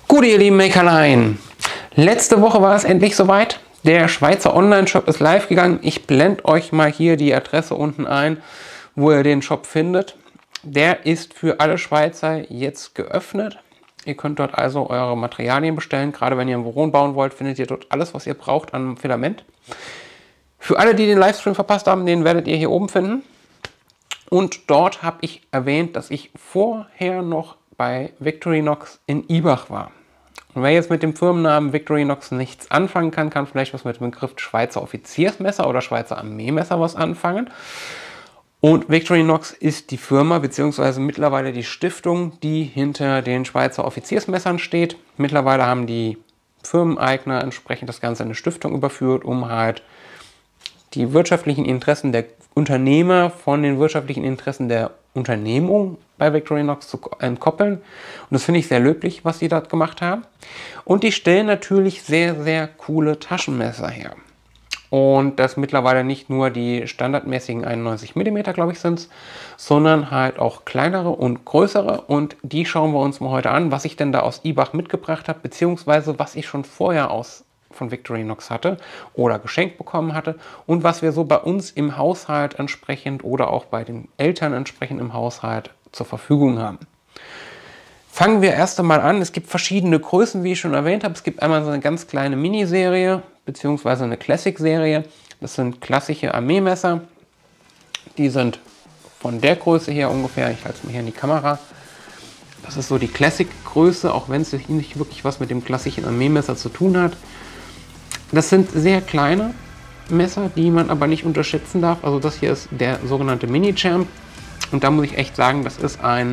Gut, ihr lieben Mäkerlein, letzte Woche war es endlich soweit. Der Schweizer Online-Shop ist live gegangen. Ich blende euch mal hier die Adresse unten ein, wo ihr den Shop findet. Der ist für alle Schweizer jetzt geöffnet. Ihr könnt dort also eure Materialien bestellen. Gerade wenn ihr einen Wohnraum bauen wollt, findet ihr dort alles, was ihr braucht an Filament. Für alle, die den Livestream verpasst haben, den werdet ihr hier oben finden. Und dort habe ich erwähnt, dass ich vorher noch bei Victorinox in Ibach war. Und wer jetzt mit dem Firmennamen Victorinox nichts anfangen kann, kann vielleicht was mit dem Begriff Schweizer Offiziersmesser oder Schweizer Armeemesser was anfangen. Und Victorinox ist die Firma bzw. mittlerweile die Stiftung, die hinter den Schweizer Offiziersmessern steht. Mittlerweile haben die Firmeneigner entsprechend das Ganze in eine Stiftung überführt, um halt die wirtschaftlichen Interessen der Unternehmer von den wirtschaftlichen Interessen der Unternehmung bei Victorinox zu entkoppeln. Und das finde ich sehr löblich, was sie dort gemacht haben. Und die stellen natürlich sehr, sehr coole Taschenmesser her. Und das mittlerweile nicht nur die standardmäßigen 91 mm, glaube ich, sind, sondern halt auch kleinere und größere. Und die schauen wir uns mal heute an, was ich denn da aus Ibach mitgebracht habe, beziehungsweise was ich schon vorher von Victorinox hatte oder geschenkt bekommen hatte und was wir so bei uns im Haushalt entsprechend oder auch bei den Eltern entsprechend im Haushalt zur Verfügung haben. Fangen wir erst einmal an. Es gibt verschiedene Größen, wie ich schon erwähnt habe. Es gibt einmal so eine ganz kleine Miniserie beziehungsweise eine Classic-Serie. Das sind klassische Armeemesser. Die sind von der Größe her ungefähr, ich halte es mal hier in die Kamera. Das ist so die Classic-Größe, auch wenn es nicht wirklich was mit dem klassischen Armeemesser zu tun hat. Das sind sehr kleine Messer, die man aber nicht unterschätzen darf. Also das hier ist der sogenannte Mini-Champ. Und da muss ich echt sagen, das ist ein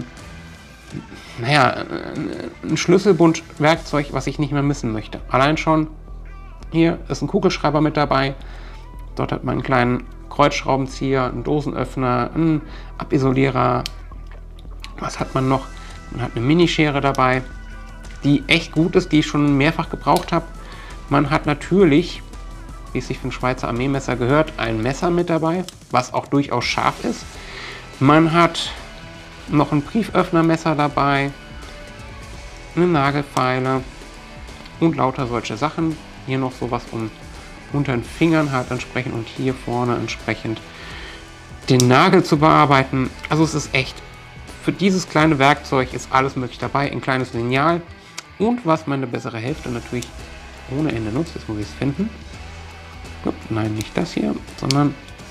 Schlüsselbund-Werkzeug, was ich nicht mehr missen möchte. Allein schon, hier ist ein Kugelschreiber mit dabei. Dort hat man einen kleinen Kreuzschraubenzieher, einen Dosenöffner, einen Abisolierer. Was hat man noch? Man hat eine Minischere dabei, die echt gut ist, die ich schon mehrfach gebraucht habe. Man hat natürlich, wie es sich für ein Schweizer Armeemesser gehört, ein Messer mit dabei, was auch durchaus scharf ist. Man hat noch ein Brieföffnermesser dabei, eine Nagelfeile und lauter solche Sachen. Hier noch sowas unter den Fingern halt entsprechend und hier vorne entsprechend den Nagel zu bearbeiten. Also es ist echt, für dieses kleine Werkzeug ist alles möglich dabei. Ein kleines Lineal und was meine bessere Hälfte natürlich ohne Ende nutzt. Jetzt muss ich es finden. Nein, nicht das hier, sondern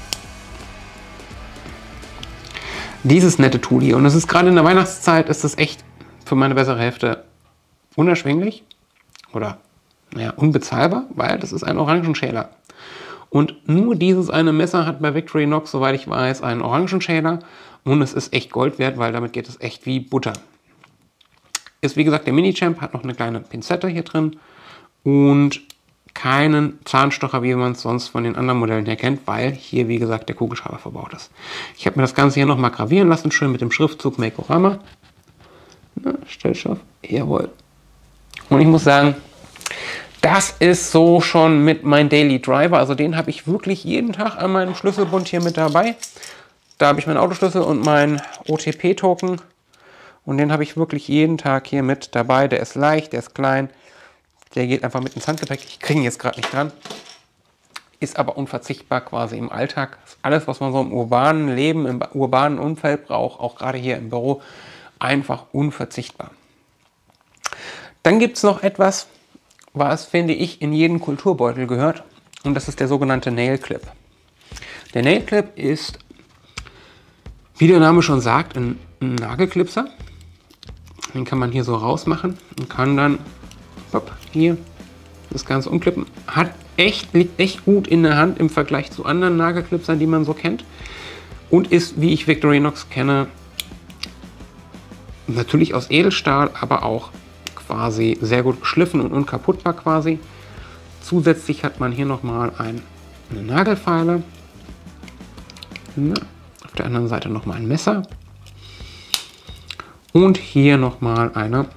dieses nette Tool hier. Und es ist gerade in der Weihnachtszeit, ist das echt für meine bessere Hälfte unerschwinglich oder naja, unbezahlbar, weil das ist ein Orangenschäler. Und nur dieses eine Messer hat bei Victorinox, soweit ich weiß, einen Orangenschäler. Und es ist echt Gold wert, weil damit geht es echt wie Butter. Ist wie gesagt der Mini-Champ, hat noch eine kleine Pinzette hier drin. Und keinen Zahnstocher, wie man es sonst von den anderen Modellen her kennt, weil hier, wie gesagt, der Kugelschreiber verbaut ist. Ich habe mir das Ganze hier nochmal gravieren lassen, schön mit dem Schriftzug Makeorama. Stellscharf, jawohl. Und ich muss sagen, das ist so schon mit meinem Daily Driver. Also den habe ich wirklich jeden Tag an meinem Schlüsselbund hier mit dabei. Da habe ich meinen Autoschlüssel und meinen OTP-Token. Und den habe ich wirklich jeden Tag hier mit dabei. Der ist leicht, der ist klein. Der geht einfach mit ins Handgepäck. Ich kriege ihn jetzt gerade nicht dran. Ist aber unverzichtbar quasi im Alltag. Ist alles, was man so im urbanen Leben, im urbanen Umfeld braucht, auch gerade hier im Büro, einfach unverzichtbar. Dann gibt es noch etwas, was, finde ich, in jeden Kulturbeutel gehört. Und das ist der sogenannte Nail Clip. Der Nail Clip ist, wie der Name schon sagt, ein Nagelklipser. Den kann man hier so rausmachen und kann dann hier das Ganze umklippen. Liegt echt gut in der Hand im Vergleich zu anderen Nagelklipsern, die man so kennt. Und ist, wie ich Victorinox kenne, natürlich aus Edelstahl, aber auch quasi sehr gut geschliffen und unkaputtbar quasi. Zusätzlich hat man hier nochmal eine Nagelfeile. Auf der anderen Seite nochmal ein Messer. Und hier nochmal eine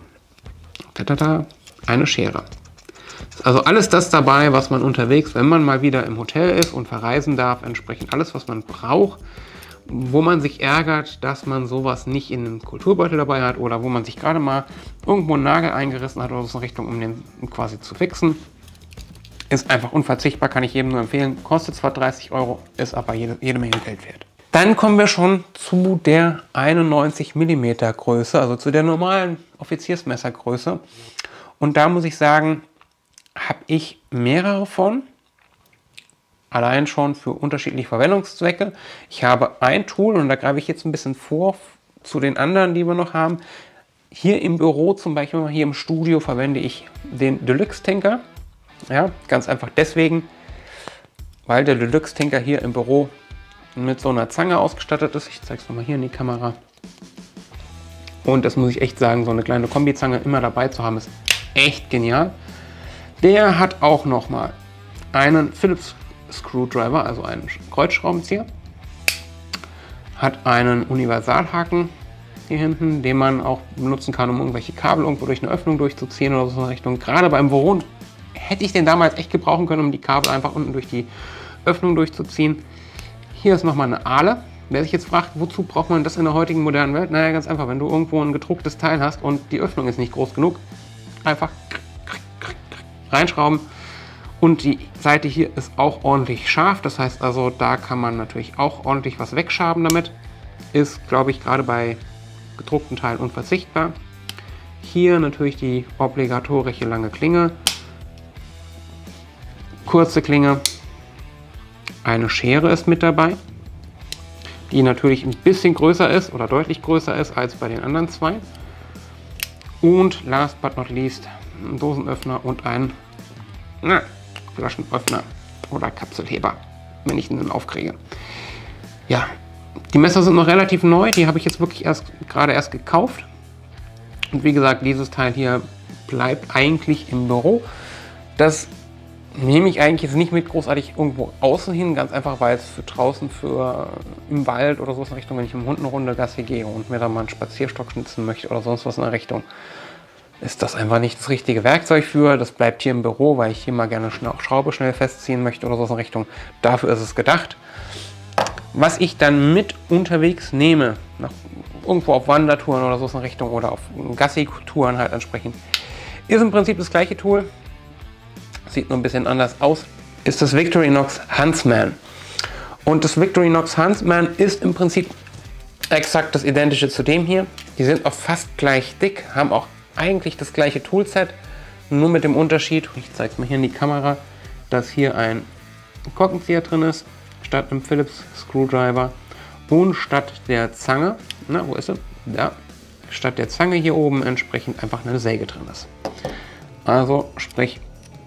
Schere. Also alles das dabei, was man unterwegs, wenn man mal wieder im Hotel ist und verreisen darf, entsprechend alles, was man braucht, wo man sich ärgert, dass man sowas nicht in einem Kulturbeutel dabei hat oder wo man sich gerade mal irgendwo einen Nagel eingerissen hat oder so in Richtung, um den quasi zu fixen. Ist einfach unverzichtbar, kann ich jedem nur empfehlen. Kostet zwar 30 €, ist aber jede Menge Geld wert. Dann kommen wir schon zu der 91 mm Größe, also zu der normalen Offiziersmessergröße. Und da muss ich sagen, habe ich mehrere von. Allein schon für unterschiedliche Verwendungszwecke. Ich habe ein Tool und da greife ich jetzt ein bisschen vor zu den anderen, die wir noch haben. Hier im Büro zum Beispiel, hier im Studio verwende ich den Deluxe Tinker. Ja, ganz einfach deswegen, weil der Deluxe Tinker hier im Büro mit so einer Zange ausgestattet ist. Ich zeige es nochmal hier in die Kamera. Und das muss ich echt sagen, so eine kleine Kombizange immer dabei zu haben, ist echt genial. Der hat auch nochmal einen Phillips Screwdriver, also einen Kreuzschraubenzieher. Hat einen Universalhaken hier hinten, den man auch benutzen kann, um irgendwelche Kabel irgendwo durch eine Öffnung durchzuziehen oder so in Richtung. Gerade beim Büro hätte ich den damals echt gebrauchen können, um die Kabel einfach unten durch die Öffnung durchzuziehen. Hier ist nochmal eine Ahle. Wer sich jetzt fragt, wozu braucht man das in der heutigen modernen Welt? Naja, ganz einfach, wenn du irgendwo ein gedrucktes Teil hast und die Öffnung ist nicht groß genug, einfach reinschrauben. Und die Seite hier ist auch ordentlich scharf, das heißt also, da kann man natürlich auch ordentlich was wegschaben damit. Ist, glaube ich, gerade bei gedruckten Teilen unverzichtbar. Hier natürlich die obligatorische lange Klinge, kurze Klinge, eine Schere ist mit dabei, die natürlich ein bisschen größer ist oder deutlich größer ist als bei den anderen zwei. Und last but not least, ein Dosenöffner und ein Flaschenöffner oder Kapselheber, wenn ich ihn dann aufkriege. Ja, die Messer sind noch relativ neu, die habe ich jetzt wirklich gerade erst gekauft. Und wie gesagt, dieses Teil hier bleibt eigentlich im Büro. Das nehme ich eigentlich jetzt nicht mit großartig irgendwo außen hin, ganz einfach, weil es für draußen, für im Wald oder so in Richtung, wenn ich mit dem Hund eine Runde Gassi gehe und mir dann mal einen Spazierstock schnitzen möchte oder sonst was in der Richtung, ist das einfach nicht das richtige Werkzeug für. Das bleibt hier im Büro, weil ich hier mal gerne Schraube schnell festziehen möchte oder so in Richtung. Dafür ist es gedacht. Was ich dann mit unterwegs nehme, irgendwo auf Wandertouren oder so in Richtung oder auf Gassi-Touren halt entsprechend, ist im Prinzip das gleiche Tool. Sieht nur ein bisschen anders aus. Ist das Victorinox Huntsman. Und das Victorinox Huntsman ist im Prinzip exakt das identische zu dem hier. Die sind auch fast gleich dick, haben auch eigentlich das gleiche Toolset, nur mit dem Unterschied, ich zeige es mal hier in die Kamera, dass hier ein Korkenzieher drin ist, statt einem Phillips Screwdriver und statt der Zange, na, wo ist sie? Da, statt der Zange hier oben entsprechend einfach eine Säge drin ist. Also sprich,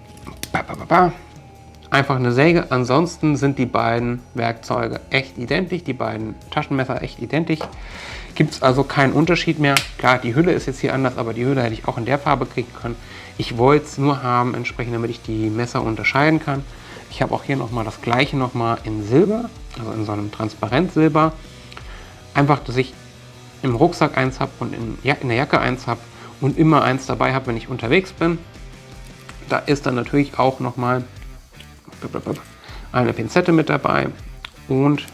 einfach eine Säge, ansonsten sind die beiden Werkzeuge echt identisch, die beiden Taschenmesser echt identisch. Gibt es also keinen Unterschied mehr. Klar, die Hülle ist jetzt hier anders, aber die Hülle hätte ich auch in der Farbe kriegen können. Ich wollte es nur haben, entsprechend, damit ich die Messer unterscheiden kann. Ich habe auch hier nochmal das gleiche nochmal in Silber, also in so einem Transparent-Silber. Einfach, dass ich im Rucksack eins habe und in der Jacke eins habe und immer eins dabei habe, wenn ich unterwegs bin. Da ist dann natürlich auch nochmal eine Pinzette mit dabei und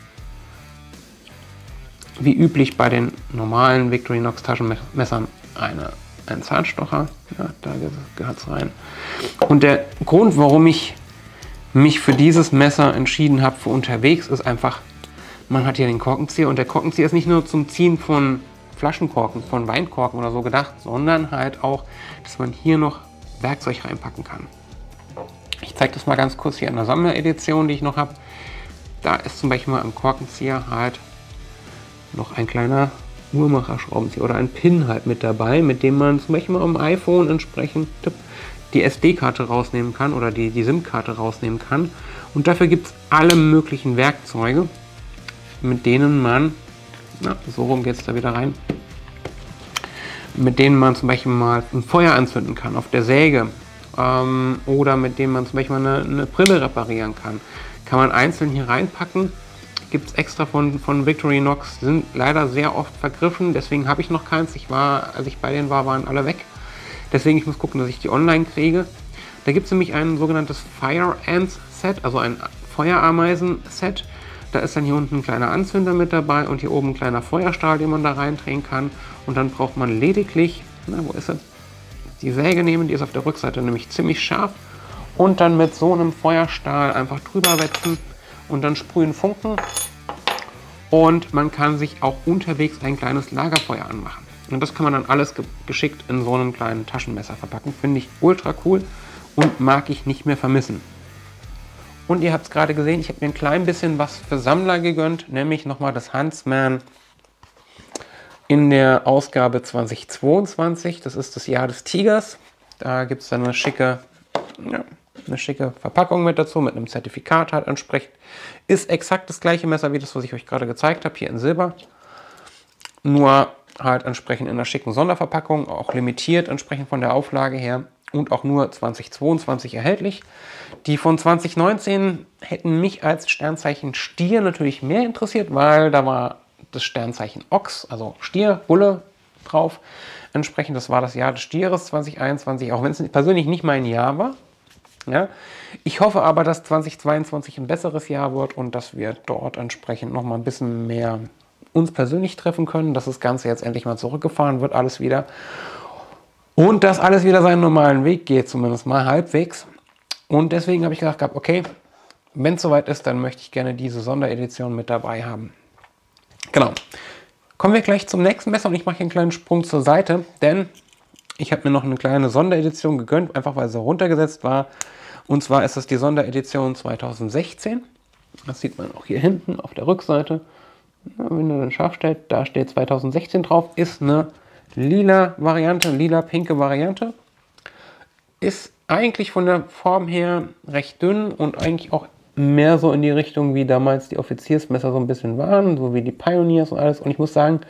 wie üblich bei den normalen Victorinox Taschenmessern ein Zahnstocher. Ja, da gehört es rein. Und der Grund, warum ich mich für dieses Messer entschieden habe für unterwegs, ist einfach, man hat hier den Korkenzieher und der Korkenzieher ist nicht nur zum Ziehen von Flaschenkorken, von Weinkorken oder so gedacht, sondern halt auch, dass man hier noch Werkzeug reinpacken kann. Ich zeige das mal ganz kurz hier in der Sammleredition, die ich noch habe. Da ist zum Beispiel mal am Korkenzieher halt noch ein kleiner Uhrmacherschraubenzieher oder ein Pin halt mit dabei, mit dem man zum Beispiel mal am iPhone entsprechend die SD-Karte rausnehmen kann oder die SIM-Karte rausnehmen kann. Und dafür gibt es alle möglichen Werkzeuge, mit denen man, so rum geht es da wieder rein, mit denen man zum Beispiel mal ein Feuer anzünden kann auf der Säge oder mit denen man zum Beispiel mal eine Brille reparieren kann. Kann man einzeln hier reinpacken. Gibt es extra von Victorinox, sind leider sehr oft vergriffen, deswegen habe ich noch keins. Als ich bei denen war, waren alle weg. Deswegen ich muss gucken, dass ich die online kriege. Da gibt es nämlich ein sogenanntes Fire Ants Set, also ein Feuerameisen Set. Da ist dann hier unten ein kleiner Anzünder mit dabei und hier oben ein kleiner Feuerstahl, den man da reindrehen kann. Und dann braucht man lediglich, na, wo ist sie? Die Säge nehmen, die ist auf der Rückseite nämlich ziemlich scharf. Und dann mit so einem Feuerstahl einfach drüber wetzen und dann sprühen Funken. Und man kann sich auch unterwegs ein kleines Lagerfeuer anmachen. Und das kann man dann alles geschickt in so einem kleinen Taschenmesser verpacken. Finde ich ultra cool und mag ich nicht mehr vermissen. Und ihr habt es gerade gesehen, ich habe mir ein klein bisschen was für Sammler gegönnt, nämlich nochmal das Huntsman in der Ausgabe 2022. Das ist das Jahr des Tigers. Da gibt es dann eine schicke Verpackung mit dazu, mit einem Zertifikat halt entsprechend. Ist exakt das gleiche Messer wie das, was ich euch gerade gezeigt habe, hier in Silber. Nur halt entsprechend in einer schicken Sonderverpackung, auch limitiert entsprechend von der Auflage her und auch nur 2022 erhältlich. Die von 2019 hätten mich als Sternzeichen Stier natürlich mehr interessiert, weil da war das Sternzeichen Ochs, also Stier, Bulle drauf. Entsprechend, das war das Jahr des Stieres 2021, auch wenn es persönlich nicht mein Jahr war. Ja. Ich hoffe aber, dass 2022 ein besseres Jahr wird und dass wir dort entsprechend noch mal ein bisschen mehr uns persönlich treffen können, dass das Ganze jetzt endlich mal zurückgefahren wird, alles wieder. Und dass alles wieder seinen normalen Weg geht, zumindest mal halbwegs. Und deswegen habe ich gedacht, okay, wenn es soweit ist, dann möchte ich gerne diese Sonderedition mit dabei haben. Genau. Kommen wir gleich zum nächsten Messer und ich mache hier einen kleinen Sprung zur Seite, denn ich habe mir noch eine kleine Sonderedition gegönnt, einfach weil sie runtergesetzt war. Und zwar ist das die Sonderedition 2016. Das sieht man auch hier hinten auf der Rückseite. Wenn ihr dann scharf stellt, da steht 2016 drauf. Ist eine lila Variante, lila-pinke Variante. Ist eigentlich von der Form her recht dünn und eigentlich auch mehr so in die Richtung, wie damals die Offiziersmesser so ein bisschen waren, so wie die Pioneers und alles. Und ich muss sagen,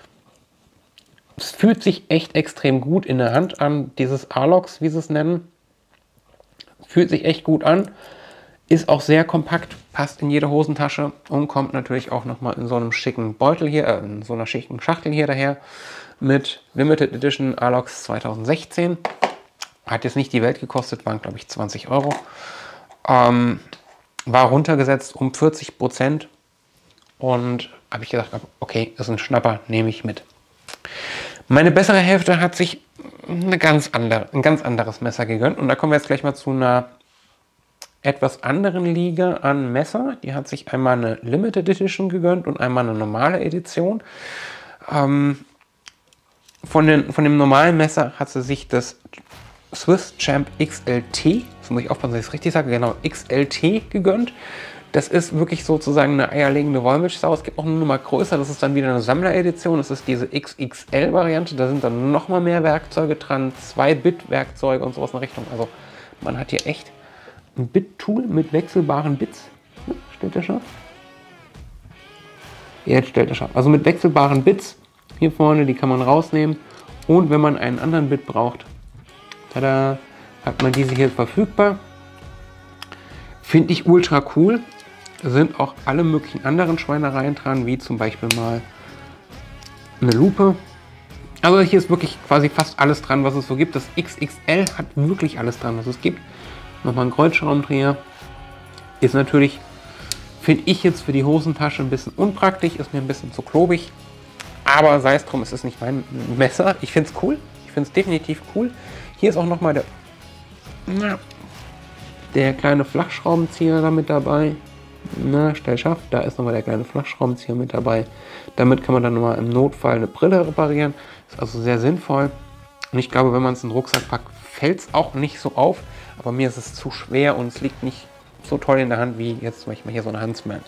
es fühlt sich echt extrem gut in der Hand an, dieses Alox, wie sie es nennen. Fühlt sich echt gut an, ist auch sehr kompakt, passt in jede Hosentasche und kommt natürlich auch nochmal in so einem schicken Beutel hier, in so einer schicken Schachtel hier daher mit Limited Edition Alox 2016. Hat jetzt nicht die Welt gekostet, waren glaube ich 20 Euro. War runtergesetzt um 40% und habe ich gedacht, okay, ist ein Schnapper, nehme ich mit. Meine bessere Hälfte hat sich ein ganz anderes Messer gegönnt. Und da kommen wir jetzt gleich mal zu einer etwas anderen Liga an Messer. Die hat sich einmal eine Limited Edition gegönnt und einmal eine normale Edition. Von dem normalen Messer hat sie sich das Swiss Champ XLT, jetzt muss ich aufpassen, dass ich es richtig sage, genau, XLT gegönnt. Das ist wirklich sozusagen eine eierlegende Wollmilchsau. Es gibt auch eine Nummer größer, das ist dann wieder eine Sammleredition. Das ist diese XXL-Variante, da sind dann nochmal mehr Werkzeuge dran, 2-Bit-Werkzeuge und sowas in Richtung. Also man hat hier echt ein Bit-Tool mit wechselbaren Bits. Stellt er scharf? Jetzt stellt er scharf. Also mit wechselbaren Bits hier vorne, die kann man rausnehmen. Und wenn man einen anderen Bit braucht, tada, hat man diese hier verfügbar. Finde ich ultra cool. Da sind auch alle möglichen anderen Schweinereien dran, wie zum Beispiel mal eine Lupe. Also hier ist wirklich quasi fast alles dran, was es so gibt. Das XXL hat wirklich alles dran, was es gibt. Nochmal ein Kreuzschraubendreher. Ist natürlich, finde ich jetzt für die Hosentasche ein bisschen unpraktisch, ist mir ein bisschen zu klobig. Aber sei es drum, es ist nicht mein Messer. Ich finde es cool. Ich finde es definitiv cool. Hier ist auch nochmal der kleine Flachschraubenzieher da mit dabei. Na, stell scharf, da ist nochmal der kleine Flachschraubenzieher mit dabei. Damit kann man dann nochmal im Notfall eine Brille reparieren. Ist also sehr sinnvoll. Und ich glaube, wenn man es in den Rucksack packt, fällt es auch nicht so auf. Aber mir ist es zu schwer und es liegt nicht so toll in der Hand wie jetzt zum Beispiel hier so eine Huntsman.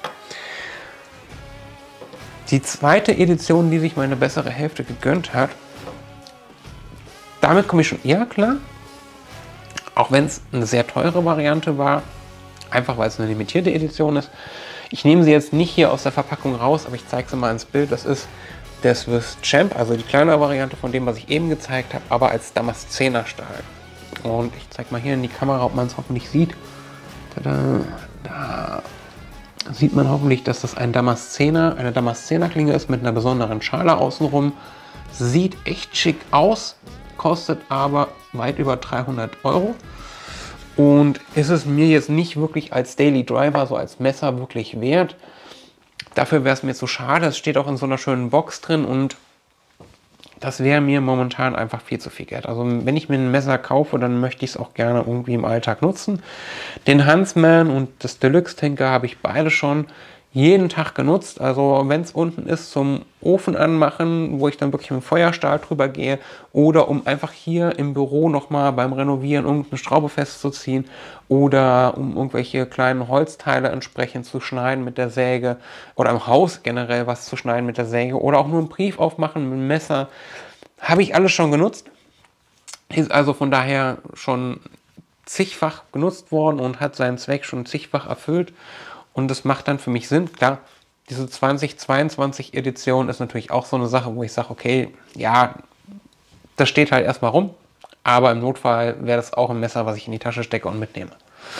Die zweite Edition, die sich meine bessere Hälfte gegönnt hat, damit komme ich schon eher klar. Auch wenn es eine sehr teure Variante war, einfach weil es eine limitierte Edition ist. Ich nehme sie jetzt nicht hier aus der Verpackung raus, aber ich zeige sie mal ins Bild. Das ist der Swiss Champ, also die kleinere Variante von dem, was ich eben gezeigt habe, aber als Damaszener Stahl. Und ich zeige mal hier in die Kamera, ob man es hoffentlich sieht. Tada, da sieht man hoffentlich, dass das eine Damaszener-Klinge ist mit einer besonderen Schale außenrum. Sieht echt schick aus, kostet aber weit über 300 Euro. Und ist es mir jetzt nicht wirklich als Daily Driver, so als Messer wirklich wert. Dafür wäre es mir zu schade. Es steht auch in so einer schönen Box drin und das wäre mir momentan einfach viel zu viel Geld. Also wenn ich mir ein Messer kaufe, dann möchte ich es auch gerne irgendwie im Alltag nutzen. Den Huntsman und das Deluxe Tinker habe ich beide schon jeden Tag genutzt. Also wenn es unten ist zum Ofen anmachen, wo ich dann wirklich mit dem Feuerstahl drüber gehe oder um einfach hier im Büro nochmal beim Renovieren irgendeine Schraube festzuziehen oder um irgendwelche kleinen Holzteile entsprechend zu schneiden mit der Säge oder im Haus generell was zu schneiden mit der Säge oder auch nur einen Brief aufmachen mit dem Messer, habe ich alles schon genutzt. Ist also von daher schon zigfach genutzt worden und hat seinen Zweck schon zigfach erfüllt. Und das macht dann für mich Sinn. Klar, diese 2022 Edition ist natürlich auch so eine Sache, wo ich sage, okay, ja, das steht halt erstmal rum, aber im Notfall wäre das auch ein Messer, was ich in die Tasche stecke und mitnehme.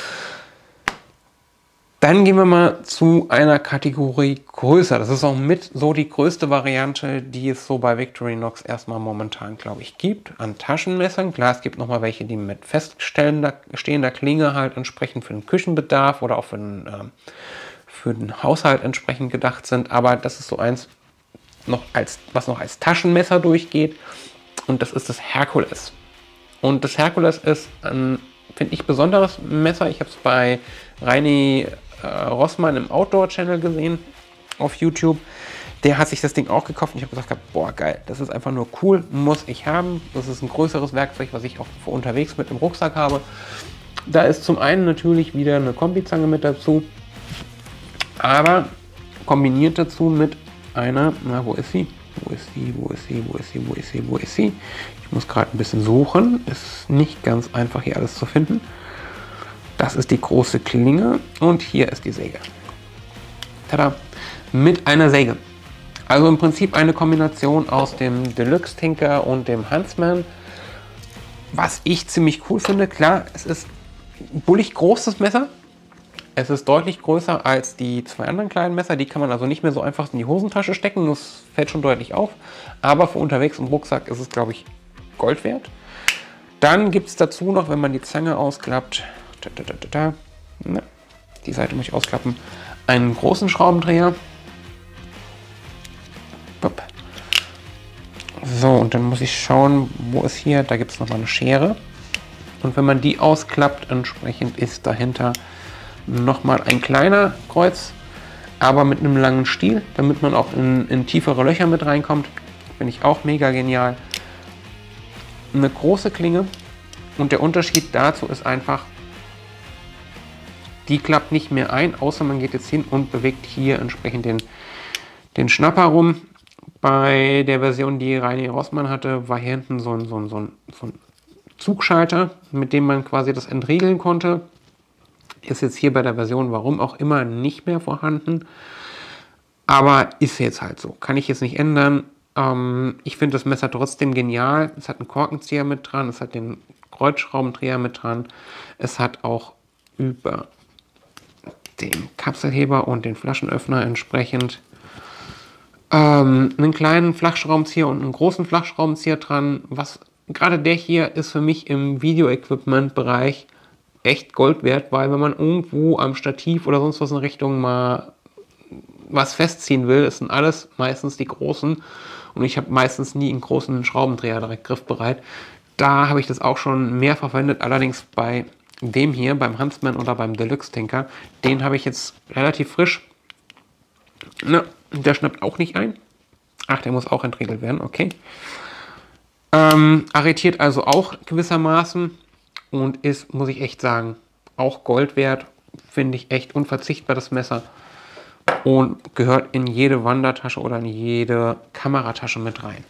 Dann gehen wir mal zu einer Kategorie größer. Das ist auch mit so die größte Variante, die es so bei Victorinox erstmal momentan, glaube ich, gibt an Taschenmessern. Klar, es gibt nochmal welche, die mit feststehender Klinge halt entsprechend für den Küchenbedarf oder auch für den Haushalt entsprechend gedacht sind. Aber das ist so eins, was noch als Taschenmesser durchgeht. Und das ist das Herkules. Und das Herkules ist ein, finde ich, besonderes Messer. Ich habe es bei Reini Rossmann im Outdoor-Channel gesehen auf YouTube. Der hat sich das Ding auch gekauft und ich habe gesagt, boah geil, das ist einfach nur cool, muss ich haben. Das ist ein größeres Werkzeug, was ich auch für unterwegs mit im Rucksack habe. Da ist zum einen natürlich wieder eine Kombizange mit dazu, aber kombiniert dazu mit einer, na wo ist sie? Wo ist sie? Wo ist sie? Wo ist sie? Wo ist sie? Wo ist sie? Ich muss gerade ein bisschen suchen. Ist nicht ganz einfach hier alles zu finden. Das ist die große Klinge und hier ist die Säge. Tada! Mit einer Säge. Also im Prinzip eine Kombination aus dem Deluxe Tinker und dem Huntsman. Was ich ziemlich cool finde, klar, es ist ein bullig großes Messer. Es ist deutlich größer als die zwei anderen kleinen Messer. Die kann man also nicht mehr so einfach in die Hosentasche stecken. Das fällt schon deutlich auf. Aber für unterwegs im Rucksack ist es, glaube ich, Gold wert. Dann gibt es dazu noch, wenn man die Zange ausklappt, die Seite muss ich ausklappen, einen großen Schraubendreher. So, und dann muss ich schauen, wo ist hier, da gibt es nochmal eine Schere. Und wenn man die ausklappt, entsprechend ist dahinter nochmal ein kleiner Kreuz, aber mit einem langen Stiel, damit man auch in tiefere Löcher mit reinkommt. Finde ich auch mega genial. Eine große Klinge und der Unterschied dazu ist einfach, die klappt nicht mehr ein, außer man geht jetzt hin und bewegt hier entsprechend den Schnapper rum. Bei der Version, die Reini Rossmann hatte, war hier hinten so ein Zugschalter, mit dem man quasi das entriegeln konnte. Ist jetzt hier bei der Version, warum auch immer, nicht mehr vorhanden. Aber ist jetzt halt so. Kann ich jetzt nicht ändern. Ich finde das Messer trotzdem genial. Es hat einen Korkenzieher mit dran, es hat den Kreuzschraubendreher mit dran. Es hat auch über den Kapselheber und den Flaschenöffner entsprechend einen kleinen Flachschraubenzieher und einen großen Flachschraubenzieher dran. Gerade der hier ist für mich im Video-Equipment-Bereich echt Gold wert, weil wenn man irgendwo am Stativ oder sonst was in Richtung mal was festziehen will, das sind alles meistens die großen und ich habe meistens nie einen großen Schraubendreher direkt griffbereit. Da habe ich das auch schon mehr verwendet, allerdings bei dem hier, beim Huntsman oder beim Deluxe Tinker, den habe ich jetzt relativ frisch. Na, der schnappt auch nicht ein. Ach, der muss auch entriegelt werden, okay. Arretiert also auch gewissermaßen und ist, muss ich echt sagen, auch Gold wert. Finde ich echt unverzichtbar, das Messer. Und gehört in jede Wandertasche oder in jede Kameratasche mit rein.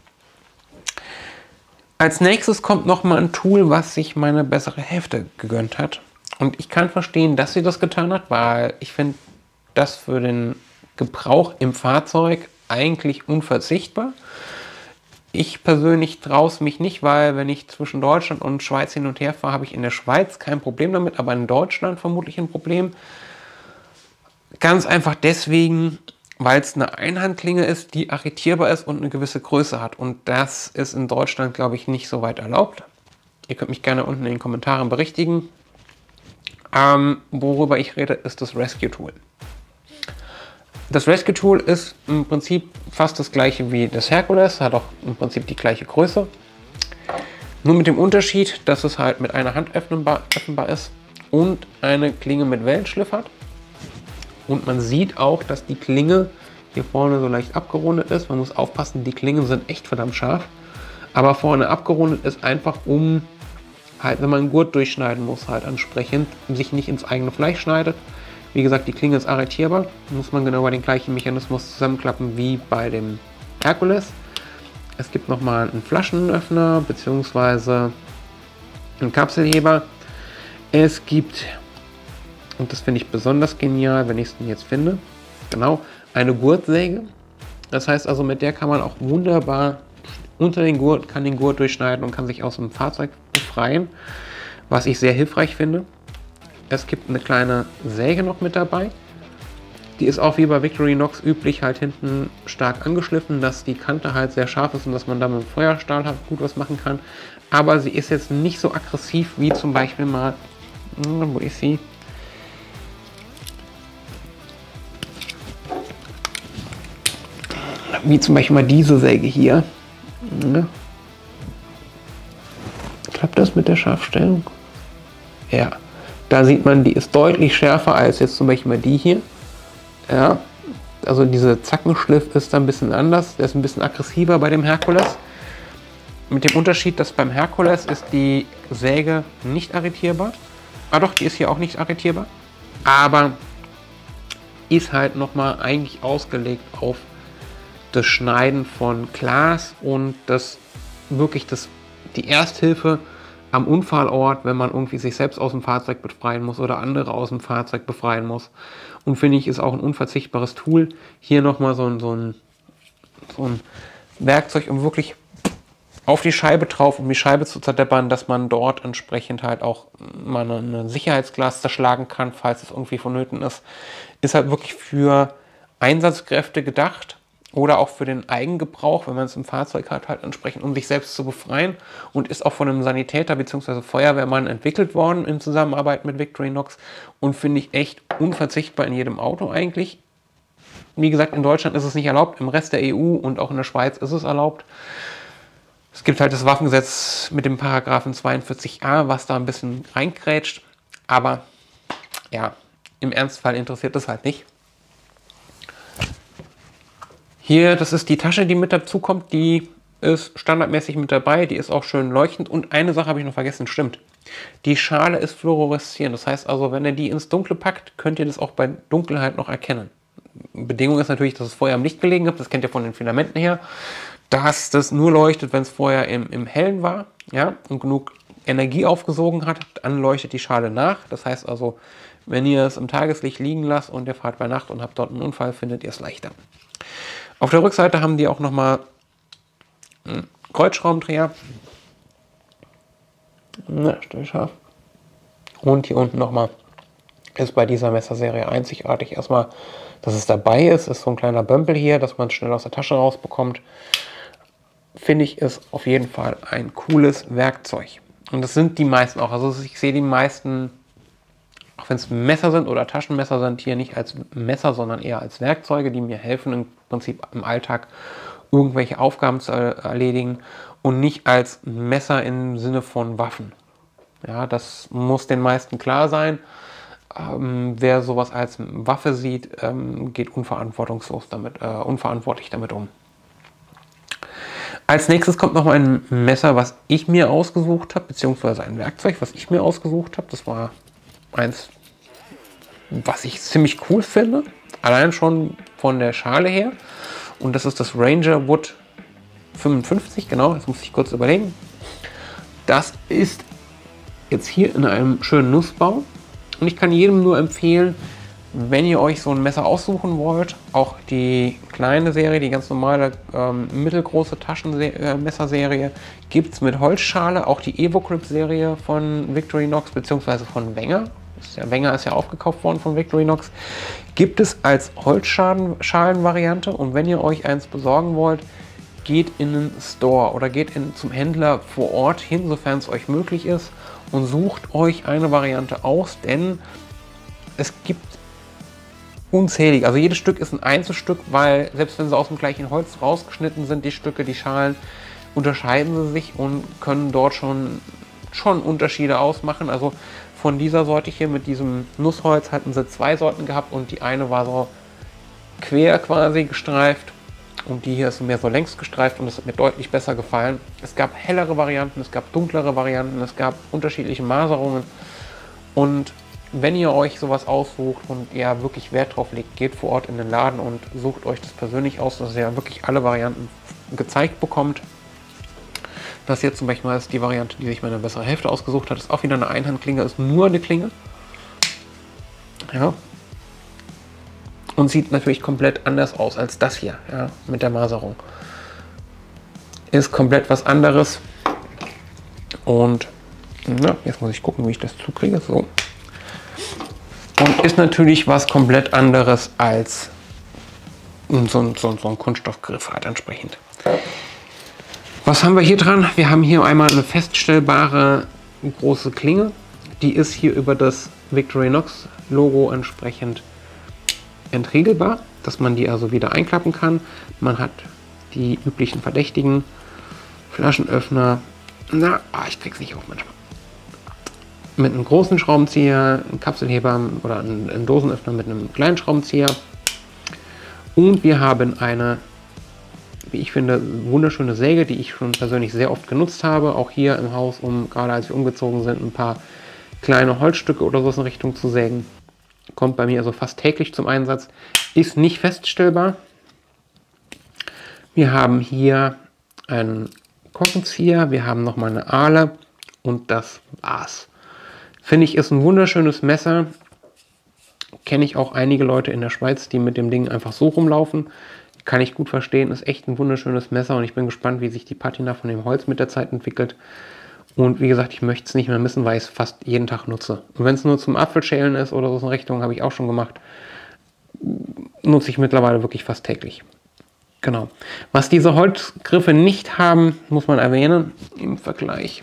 Als nächstes kommt nochmal ein Tool, was sich meine bessere Hälfte gegönnt hat. Und ich kann verstehen, dass sie das getan hat, weil ich finde das für den Gebrauch im Fahrzeug eigentlich unverzichtbar. Ich persönlich traue es mich nicht, weil wenn ich zwischen Deutschland und Schweiz hin und her fahre, habe ich in der Schweiz kein Problem damit, aber in Deutschland vermutlich ein Problem. Ganz einfach deswegen, weil es eine Einhandklinge ist, die arretierbar ist und eine gewisse Größe hat. Und das ist in Deutschland, glaube ich, nicht so weit erlaubt. Ihr könnt mich gerne unten in den Kommentaren berichtigen. Worüber ich rede, ist das Rescue Tool. Das Rescue Tool ist im Prinzip fast das gleiche wie das Hercules, hat auch im Prinzip die gleiche Größe. Nur mit dem Unterschied, dass es halt mit einer Hand öffnbar ist und eine Klinge mit Wellenschliff hat. Und man sieht auch, dass die Klinge hier vorne so leicht abgerundet ist. Man muss aufpassen, die Klingen sind echt verdammt scharf. Aber vorne abgerundet ist einfach, um halt, wenn man einen Gurt durchschneiden muss, halt entsprechend sich nicht ins eigene Fleisch schneidet. Wie gesagt, die Klinge ist arretierbar. Muss man genau bei den gleichen Mechanismus zusammenklappen wie bei dem Hercules. Es gibt nochmal einen Flaschenöffner bzw. einen Kapselheber. Es gibt, und das finde ich besonders genial, wenn ich es denn jetzt finde, genau, eine Gurtsäge. Das heißt also, mit der kann man auch wunderbar unter den Gurt, kann den Gurt durchschneiden und kann sich aus dem Fahrzeug befreien, was ich sehr hilfreich finde. Es gibt eine kleine Säge noch mit dabei. Die ist auch wie bei Victorinox üblich halt hinten stark angeschliffen, dass die Kante halt sehr scharf ist und dass man da mit dem Feuerstahl halt gut was machen kann. Aber sie ist jetzt nicht so aggressiv wie zum Beispiel mal, wo ist sie? Wie zum Beispiel mal diese Säge hier. Klappt das mit der Scharfstellung? Ja, da sieht man, die ist deutlich schärfer als jetzt zum Beispiel mal die hier. Ja, also dieser Zackenschliff ist da ein bisschen anders, der ist ein bisschen aggressiver bei dem Hercules. Mit dem Unterschied, dass beim Hercules ist die Säge nicht arretierbar. Ah doch, die ist hier auch nicht arretierbar. Aber ist halt nochmal eigentlich ausgelegt auf das Schneiden von Glas und das wirklich die Ersthilfe am Unfallort, wenn man irgendwie sich selbst aus dem Fahrzeug befreien muss oder andere aus dem Fahrzeug befreien muss. Und finde ich, ist auch ein unverzichtbares Tool. Hier nochmal so ein Werkzeug, um wirklich auf die Scheibe drauf, um die Scheibe zu zerdeppern, dass man dort entsprechend halt auch mal ein Sicherheitsglas zerschlagen kann, falls es irgendwie vonnöten ist. Ist halt wirklich für Einsatzkräfte gedacht. Oder auch für den Eigengebrauch, wenn man es im Fahrzeug hat, halt entsprechend, um sich selbst zu befreien. Und ist auch von einem Sanitäter bzw. Feuerwehrmann entwickelt worden in Zusammenarbeit mit Victorinox. Und finde ich echt unverzichtbar in jedem Auto eigentlich. Wie gesagt, in Deutschland ist es nicht erlaubt, im Rest der EU und auch in der Schweiz ist es erlaubt. Es gibt halt das Waffengesetz mit dem Paragraphen 42a, was da ein bisschen reingrätscht. Aber ja, im Ernstfall interessiert das halt nicht. Hier, das ist die Tasche, die mit dazu kommt, die ist standardmäßig mit dabei, die ist auch schön leuchtend. Und eine Sache habe ich noch vergessen, stimmt. Die Schale ist fluoreszierend, das heißt also, wenn ihr die ins Dunkle packt, könnt ihr das auch bei Dunkelheit noch erkennen. Bedingung ist natürlich, dass es vorher am Licht gelegen hat, das kennt ihr von den Filamenten her, dass das nur leuchtet, wenn es vorher im Hellen war, ja, und genug Energie aufgesogen hat, dann leuchtet die Schale nach. Das heißt also, wenn ihr es im Tageslicht liegen lasst und ihr fahrt bei Nacht und habt dort einen Unfall, findet ihr es leichter. Auf der Rückseite haben die auch nochmal einen Kreuzschraubendreher. Na, stell scharf. Und hier unten nochmal ist bei dieser Messerserie einzigartig erstmal, dass es dabei ist so ein kleiner Bömpel hier, dass man es schnell aus der Tasche rausbekommt. Finde ich, ist auf jeden Fall ein cooles Werkzeug. Und das sind die meisten auch. Also ich sehe die meisten, auch wenn es Messer sind oder Taschenmesser sind, hier nicht als Messer, sondern eher als Werkzeuge, die mir helfen, im Prinzip im Alltag irgendwelche Aufgaben zu erledigen und nicht als Messer im Sinne von Waffen. Ja, das muss den meisten klar sein. Wer sowas als Waffe sieht, geht unverantwortlich damit um. Als nächstes kommt noch ein Messer, was ich mir ausgesucht habe, beziehungsweise ein Werkzeug, was ich mir ausgesucht habe. Das war eins, was ich ziemlich cool finde, allein schon von der Schale her. Und das ist das Ranger Wood 55, genau, jetzt muss ich kurz überlegen. Das ist jetzt hier in einem schönen Nussbau. Und ich kann jedem nur empfehlen, wenn ihr euch so ein Messer aussuchen wollt, auch die kleine Serie, die ganz normale mittelgroße Taschenmesserserie, gibt es mit Holzschale, auch die Evo-Grip-Serie von Victorinox bzw. von Wenger. Wenger ist ja aufgekauft worden von Victorinox. Gibt es als Holzschalenvariante und wenn ihr euch eins besorgen wollt, geht in den Store oder geht zum Händler vor Ort hin, sofern es euch möglich ist, und sucht euch eine Variante aus, denn es gibt unzählig. Also jedes Stück ist ein Einzelstück, weil selbst wenn sie aus dem gleichen Holz rausgeschnitten sind, die Stücke, die Schalen, unterscheiden sie sich und können dort schon Unterschiede ausmachen. Also von dieser Sorte hier mit diesem Nussholz hatten sie 2 Sorten gehabt und die eine war so quer quasi gestreift und die hier ist mehr so längs gestreift und das hat mir deutlich besser gefallen. Es gab hellere Varianten, es gab dunklere Varianten, es gab unterschiedliche Maserungen und wenn ihr euch sowas aussucht und ihr wirklich Wert drauf legt, geht vor Ort in den Laden und sucht euch das persönlich aus, dass ihr wirklich alle Varianten gezeigt bekommt. Das hier zum Beispiel ist die Variante, die sich meine bessere Hälfte ausgesucht hat. Ist auch wieder eine Einhandklinge, ist nur eine Klinge. Ja. Und sieht natürlich komplett anders aus als das hier, ja, mit der Maserung. Ist komplett was anderes. Und na, jetzt muss ich gucken, wie ich das zukriege. So. Und ist natürlich was komplett anderes als so ein Kunststoffgriff halt entsprechend. Was haben wir hier dran? Wir haben hier einmal eine feststellbare große Klinge. Die ist hier über das Victorinox Logo entsprechend entriegelbar, dass man die also wieder einklappen kann. Man hat die üblichen verdächtigen Flaschenöffner. Na, ich krieg's nicht auf manchmal. Mit einem großen Schraubenzieher, einem Kapselheber oder einen Dosenöffner mit einem kleinen Schraubenzieher. Und wir haben eine, wie ich finde, wunderschöne Säge, die ich schon persönlich sehr oft genutzt habe. Auch hier im Haus, um gerade als wir umgezogen sind, ein paar kleine Holzstücke oder so in Richtung zu sägen. Kommt bei mir also fast täglich zum Einsatz. Ist nicht feststellbar. Wir haben hier einen Korkenzieher, wir haben nochmal eine Ahle und das war's. Finde ich, ist ein wunderschönes Messer. Kenne ich auch einige Leute in der Schweiz, die mit dem Ding einfach so rumlaufen. Kann ich gut verstehen, ist echt ein wunderschönes Messer und ich bin gespannt, wie sich die Patina von dem Holz mit der Zeit entwickelt. Und wie gesagt, ich möchte es nicht mehr missen, weil ich es fast jeden Tag nutze. Und wenn es nur zum Apfelschälen ist oder so in Richtung, habe ich auch schon gemacht, nutze ich mittlerweile wirklich fast täglich. Genau. Was diese Holzgriffe nicht haben, muss man erwähnen, im Vergleich.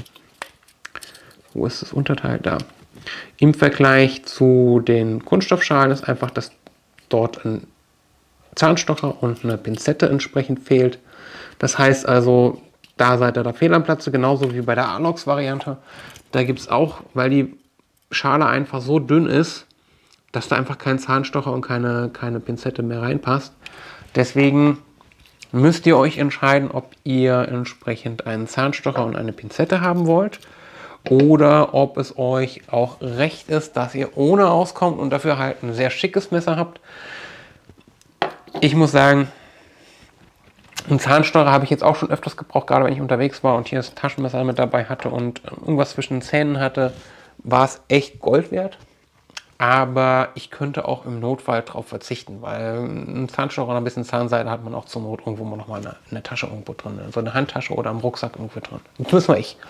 Wo ist das Unterteil? Da. Im Vergleich zu den Kunststoffschalen ist einfach, dass dort ein Zahnstocher und eine Pinzette entsprechend fehlt. Das heißt also, da seid ihr da fehl am Platze, genauso wie bei der Alox-Variante. Da gibt es auch, weil die Schale einfach so dünn ist, dass da einfach kein Zahnstocher und keine Pinzette mehr reinpasst. Deswegen müsst ihr euch entscheiden, ob ihr entsprechend einen Zahnstocher und eine Pinzette haben wollt oder ob es euch auch recht ist, dass ihr ohne auskommt und dafür halt ein sehr schickes Messer habt. Ich muss sagen, einen Zahnstocher habe ich jetzt auch schon öfters gebraucht, gerade wenn ich unterwegs war und hier das Taschenmesser mit dabei hatte und irgendwas zwischen den Zähnen hatte, war es echt Gold wert. Aber ich könnte auch im Notfall darauf verzichten, weil ein Zahnstocher oder ein bisschen Zahnseide hat man auch zur Not irgendwo mal nochmal eine Tasche irgendwo drin, so eine Handtasche oder im Rucksack irgendwo drin. Das müssen wir ich.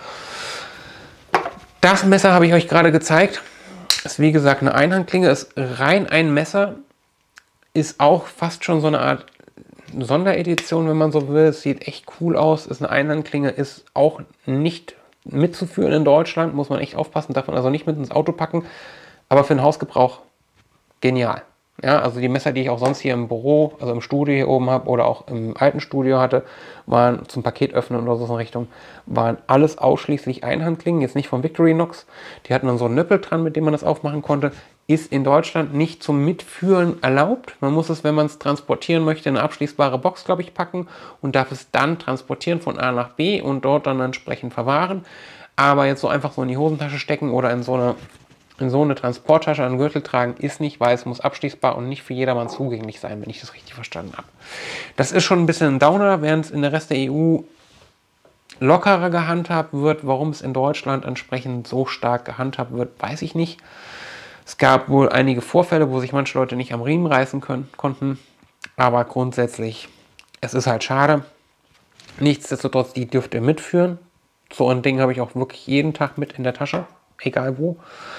Das Messer habe ich euch gerade gezeigt. Ist wie gesagt eine Einhandklinge, ist rein ein Messer, ist auch fast schon so eine Art Sonderedition, wenn man so will. Es sieht echt cool aus, ist eine Einhandklinge, ist auch nicht mitzuführen in Deutschland, muss man echt aufpassen, darf man also nicht mit ins Auto packen, aber für den Hausgebrauch genial. Ja, also die Messer, die ich auch sonst hier im Büro, also im Studio hier oben habe oder auch im alten Studio hatte, waren zum Paketöffnen oder so in Richtung, waren alles ausschließlich Einhandklingen, jetzt nicht von Victorinox. Die hatten dann so einen Nippel dran, mit dem man das aufmachen konnte. Ist in Deutschland nicht zum Mitführen erlaubt. Man muss es, wenn man es transportieren möchte, in eine abschließbare Box, glaube ich, packen und darf es dann transportieren von A nach B und dort dann entsprechend verwahren. Aber jetzt so einfach so in die Hosentasche stecken oder in so eine Transporttasche an den Gürtel tragen, ist nicht, weil es muss abschließbar und nicht für jedermann zugänglich sein, wenn ich das richtig verstanden habe. Das ist schon ein bisschen ein Downer, während es in der Rest der EU lockerer gehandhabt wird. Warum es in Deutschland entsprechend so stark gehandhabt wird, weiß ich nicht. Es gab wohl einige Vorfälle, wo sich manche Leute nicht am Riemen reißen konnten, aber grundsätzlich, es ist halt schade. Nichtsdestotrotz, die dürft ihr mitführen. So ein Ding habe ich auch wirklich jeden Tag mit in der Tasche, egal wo.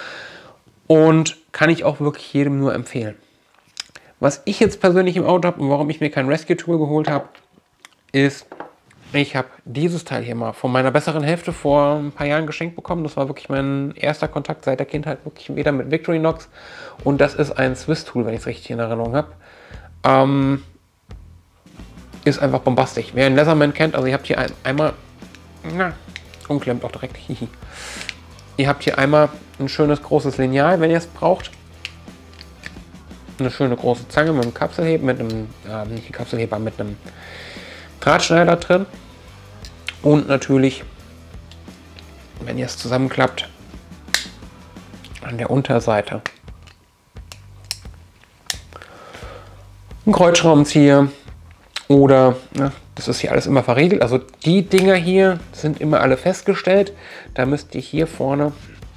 Und kann ich auch wirklich jedem nur empfehlen. Was ich jetzt persönlich im Auto habe und warum ich mir kein Rescue Tool geholt habe, ist Ich habe dieses Teil hier mal von meiner besseren Hälfte vor ein paar Jahren geschenkt bekommen. Das war wirklich mein erster Kontakt seit der Kindheit wirklich wieder mit Victorinox. Und das ist ein Swiss-Tool, wenn ich es richtig in Erinnerung habe. Ist einfach bombastisch. Wer einen Leatherman kennt, also ihr habt hier einmal... Na, umklemmt auch direkt. Ihr habt hier einmal ein schönes großes Lineal, wenn ihr es braucht. Eine schöne große Zange mit einem Kapselheber, mit einem, nicht Kapselheber, mit einem Drahtschneider drin. Und natürlich, wenn ihr es zusammenklappt, an der Unterseite ein Kreuzschraubenzieher oder, das ist hier alles immer verriegelt, also die Dinger hier sind immer alle festgestellt. Da müsst ihr hier vorne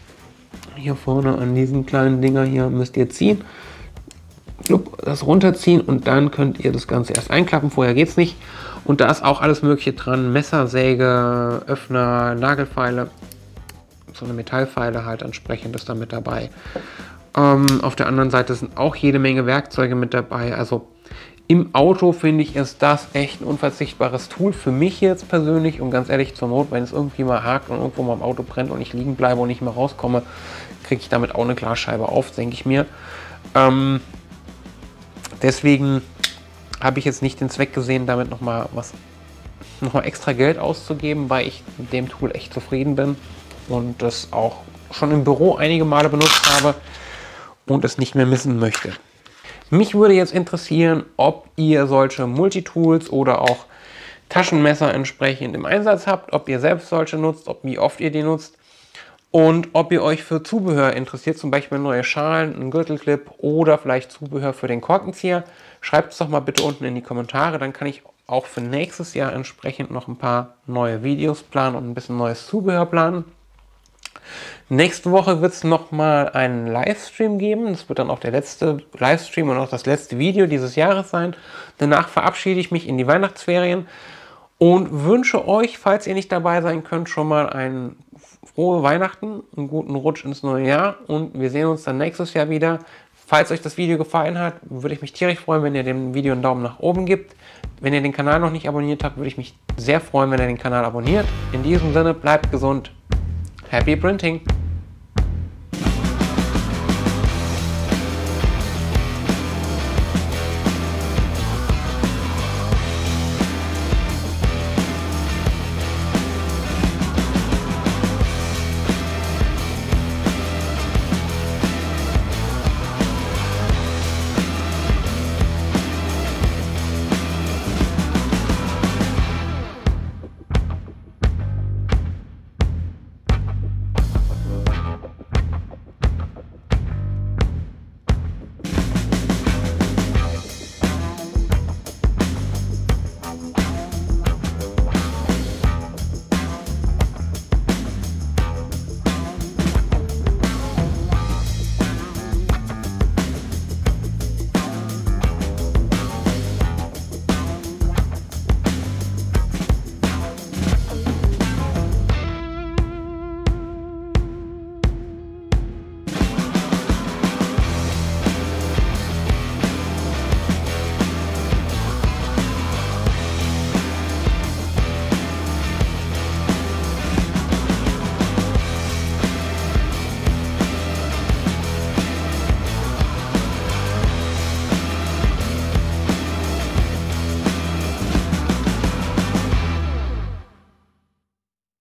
an diesen kleinen Dinger hier müsst ihr ziehen, das runterziehen und dann könnt ihr das Ganze erst einklappen, vorher geht es nicht. Und da ist auch alles mögliche dran, Messer, Säge, Öffner, Nagelfeile, so eine Metallfeile halt entsprechend ist da mit dabei. Auf der anderen Seite sind auch jede Menge Werkzeuge mit dabei, also im Auto finde ich, ist das echt ein unverzichtbares Tool für mich jetzt persönlich und ganz ehrlich, zur Not, wenn es irgendwie mal hakt und irgendwo mal im Auto brennt und ich liegen bleibe und nicht mehr rauskomme, kriege ich damit auch eine Glasscheibe auf, denke ich mir. Deswegen habe ich jetzt nicht den Zweck gesehen, damit nochmal extra Geld auszugeben, weil ich mit dem Tool echt zufrieden bin und das auch schon im Büro einige Male benutzt habe und es nicht mehr missen möchte. Mich würde jetzt interessieren, ob ihr solche Multitools oder auch Taschenmesser entsprechend im Einsatz habt, ob ihr selbst solche nutzt, wie oft ihr die nutzt und ob ihr euch für Zubehör interessiert, zum Beispiel neue Schalen, einen Gürtelclip oder vielleicht Zubehör für den Korkenzieher. Schreibt es doch mal bitte unten in die Kommentare, dann kann ich auch für nächstes Jahr entsprechend noch ein paar neue Videos planen und ein bisschen neues Zubehör planen. Nächste Woche wird es nochmal einen Livestream geben. Das wird dann auch der letzte Livestream und auch das letzte Video dieses Jahres sein. Danach verabschiede ich mich in die Weihnachtsferien und wünsche euch, falls ihr nicht dabei sein könnt, schon mal ein frohe Weihnachten, einen guten Rutsch ins neue Jahr und wir sehen uns dann nächstes Jahr wieder. Falls euch das Video gefallen hat, würde ich mich tierisch freuen, wenn ihr dem Video einen Daumen nach oben gebt. Wenn ihr den Kanal noch nicht abonniert habt, würde ich mich sehr freuen, wenn ihr den Kanal abonniert. In diesem Sinne, bleibt gesund. Happy Printing!